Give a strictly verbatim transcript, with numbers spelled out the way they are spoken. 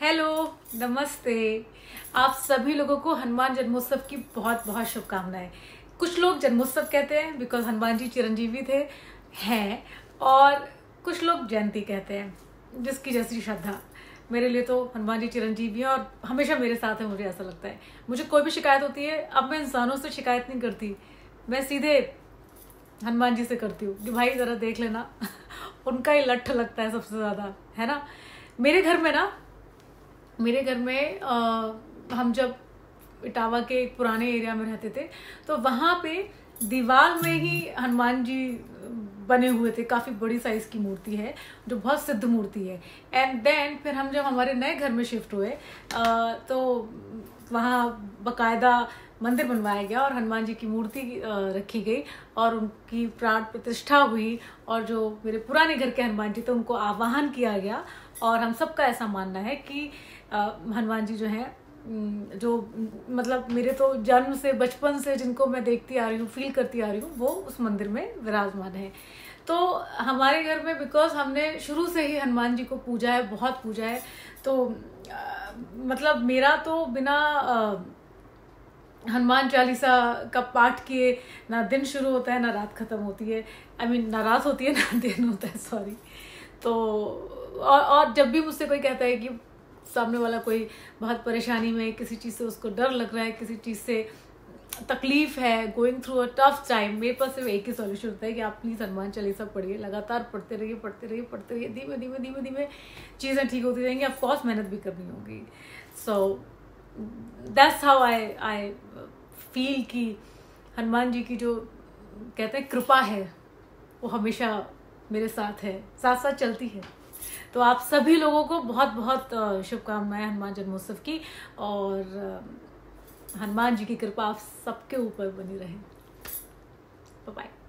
Hello, नमस्ते। आप सभी लोगों को हनुमान जन्मोत्सव की बहुत बहुत शुभकामनाएं। कुछ लोग जन्मोत्सव कहते हैं बिकॉज हनुमान जी चिरंजीवी थे हैं, और कुछ लोग जयंती कहते हैं जिसकी जैसी श्रद्धा। मेरे लिए तो हनुमान जी चिरंजीवी हैं और हमेशा मेरे साथ है, मुझे ऐसा लगता है। मुझे कोई भी शिकायत होती है, अब मैं इंसानों से शिकायत नहीं करती, मैं सीधे हनुमान जी से करती हूँ कि भाई ज़रा देख लेना उनका ही लठ लगता है सबसे ज़्यादा, है ना। मेरे घर में ना मेरे घर में आ, हम जब इटावा के एक पुराने एरिया में रहते थे तो वहाँ पे दीवार में ही हनुमान जी बने हुए थे। काफ़ी बड़ी साइज़ की मूर्ति है जो बहुत सिद्ध मूर्ति है। एंड देन फिर हम जब हमारे नए घर में शिफ्ट हुए आ, तो वहाँ बकायदा मंदिर बनवाया गया और हनुमान जी की मूर्ति रखी गई और उनकी प्राण प्रतिष्ठा हुई। और जो मेरे पुराने घर के हनुमान जी थे उनको आवाहन किया गया। और हम सबका ऐसा मानना है कि हनुमान जी जो हैं, जो मतलब मेरे तो जन्म से बचपन से जिनको मैं देखती आ रही हूँ, फील करती आ रही हूँ, वो उस मंदिर में विराजमान है। तो हमारे घर में बिकॉज हमने शुरू से ही हनुमान जी को पूजा है, बहुत पूजा है, तो आ, मतलब मेरा तो बिना आ, हनुमान चालीसा का पाठ किए ना दिन शुरू होता है ना रात खत्म होती है। आई I मीन mean, ना रात होती है ना दिन होता है, सॉरी। तो और, और जब भी मुझसे कोई कहता है कि सामने वाला कोई बहुत परेशानी में, किसी चीज़ से उसको डर लग रहा है, किसी चीज़ से तकलीफ है, going through a tough time, मेरे पास सिर्फ एक ही सॉल्यूशन होता है कि आप प्लीज़ हनुमान चालीसा पढ़िए, लगातार पढ़ते रहिए पढ़ते रहिए पढ़ते रहिए धीमे धीमे धीमे धीमे चीज़ें ठीक होती रहेंगी। ऑफ कोर्स मेहनत भी करनी होगी। So that's how I I feel कि हनुमान जी की जो कहते हैं कृपा है वो हमेशा मेरे साथ है, साथ साथ चलती है। तो आप सभी लोगों को बहुत बहुत शुभकामनाएं हनुमान जन्मोत्सव की, और हनुमान जी की कृपा आप सबके ऊपर बनी रहे। Bye bye.